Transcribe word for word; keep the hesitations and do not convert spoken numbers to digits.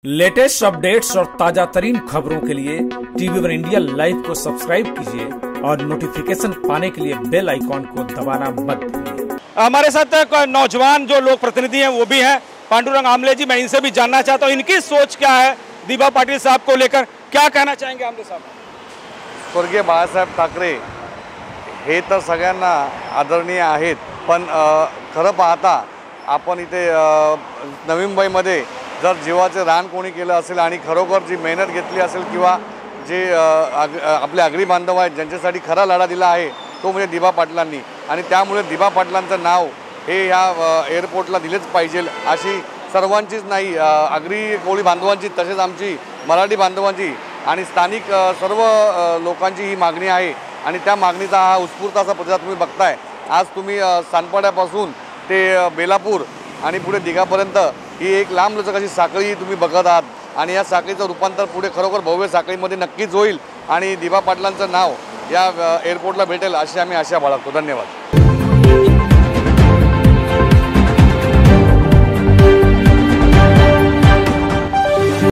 Latest updates और ताजा तरीन खबरों के लिए टीवी वन इंडिया लाइव को सब्सक्राइब कीजिए और नोटिफिकेशन पाने के लिए बेल आइकॉन को दबाना मत भूलिए। हमारे साथ नौजवान जो लोग प्रतिनिधि हैं वो भी हैं, पांडुरंग आमले जी, मैं इनसे भी जानना चाहता हूँ इनकी सोच क्या है दिबा पाटील साहब को लेकर, क्या कहना चाहेंगे आमले साहब? स्वर्गीय बाळासाहेब ठाकरे हे तर सगळ्यांना आदरणीय आहेत, पण खरं पाहता आपण इथे नवी मुंबईमध्ये जर जीवाचे रान कोणी केलं असेल आणि खरोखर जी मेहनत घेतली असेल किंवा जे आपले आगरी बांधव आहेत ज्यांच्यासाठी खरा लढा दिला आहे तो म्हणजे दिबा पाटलांनी, आणि त्यामुळे दिबा पाटलांचं नाव हे ह्या एअरपोर्टला दिलेच पाहिजे अशी सर्वांचीच नाही, आगरी कोळी बांधवांची तसेच आमची मराठी बांधवांची आणि स्थानिक सर्व लोकांची ही मागणी आहे। आणि त्या मागणीचा हा उत्स्फूर्त असा प्रतिसाद तुम्ही बघताय। आज तुम्ही सानपाड्यापासून ते बेलापूर आणि पुढे दिघापर्यंत ही एक लांबलचक अशी साखळी तुम्ही बघत आहात, आणि या साखळीचं रूपांतर पुढे खरोखर भव्य साखळीमध्ये नक्कीच होईल आणि दिबा पाटलांचं नाव या एअरपोर्टला भेटेल अशी आम्ही आशा बाळगतो। धन्यवाद।